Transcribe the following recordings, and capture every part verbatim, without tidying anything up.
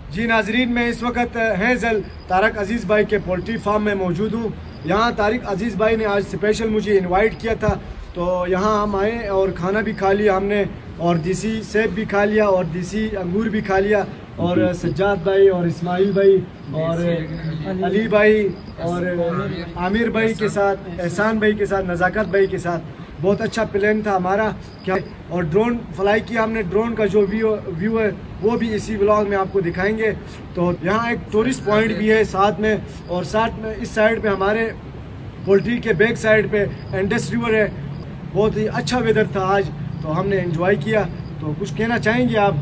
जी नाजरीन, मैं इस वक्त हैज़ल तारक अजीज़ भाई के पोल्ट्री फार्म में मौजूद हूँ। यहाँ तारिक अजीज़ भाई ने आज स्पेशल मुझे इनवाइट किया था, तो यहाँ हम आए और खाना भी खा लिया हमने, और देसी सेब भी खा लिया और देसी अंगूर भी खा लिया, और सज्जाद भाई और इस्माइल भाई और अली भाई और आमिर भाई के साथ, एहसान भाई के साथ, नज़ाकत भाई के साथ बहुत अच्छा प्लान था हमारा क्या। और ड्रोन फ्लाई किया हमने, ड्रोन का जो व्यू व्यू है वो भी इसी व्लॉग में आपको दिखाएंगे। तो यहाँ एक टूरिस्ट पॉइंट भी है साथ में, और साथ में इस साइड पे हमारे पोल्ट्री के बैक साइड पे इंडस रिवर है। बहुत ही अच्छा वेदर था आज, तो हमने एंजॉय किया। तो कुछ कहना चाहेंगे आप?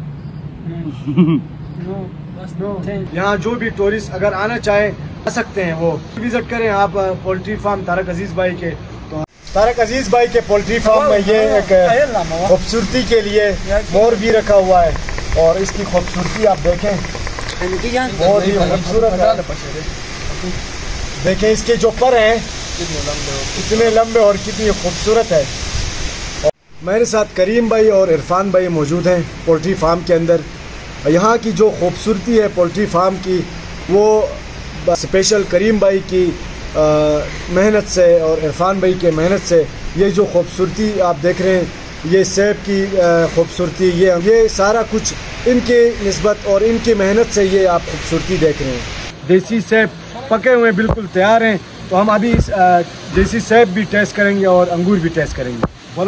यहाँ जो भी टूरिस्ट अगर आना चाहे आ सकते हैं, वो विजिट करें आप पोल्ट्री फार्म तारक अजीज़ भाई के। तो तारक अजीज़ भाई के पोल्ट्री फार्म में ये एक खूबसूरती के लिए मोर भी रखा हुआ है, और इसकी खूबसूरती आप देखें, बहुत ही खूबसूरत है। देखें इसके जो पर हैं कितने लंबे और कितनी खूबसूरत है। मेरे साथ करीम भाई और इरफान भाई मौजूद हैं पोल्ट्री फार्म के अंदर। यहाँ की जो खूबसूरती है पोल्ट्री फार्म की, वो स्पेशल करीम भाई की मेहनत से और इरफान भाई के मेहनत से ये जो खूबसूरती आप देख रहे हैं, ये सेब की खूबसूरती, ये ये सारा कुछ इनके निस्बत और इनकी मेहनत से ये आप खूबसूरती देख रहे हैं। देसी सेब पके हुए बिल्कुल तैयार हैं, तो हम अभी इस देसी सेब भी टेस्ट करेंगे और अंगूर भी टेस्ट करेंगे। बोलो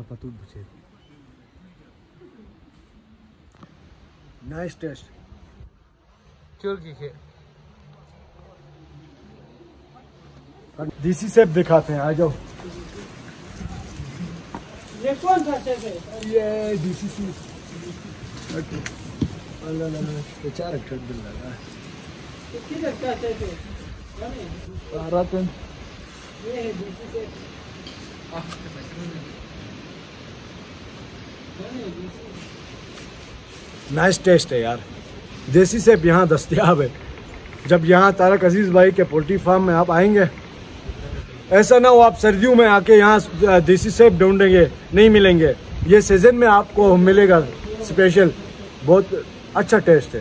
नाइस टेस्ट। देसी सेब दिखाते हैं, आ जाओ। ये कौन सा सेब है? ये देसी सेब। अल्लाह अल्लाह, बेचारा ठंड दिल लगा। कितने का सेब है? रतन ये है देसी सेब। नाइस टेस्ट है यार, देसी सेब यहाँ दस्तयाब है। जब यहाँ तारक अजीज़ भाई के पोल्ट्री फार्म में आप आएंगे, ऐसा ना हो आप सर्दियों में आके यहाँ देसी सेब ढूंढेंगे, नहीं मिलेंगे। ये सीज़न में आपको मिलेगा स्पेशल, बहुत अच्छा टेस्ट है।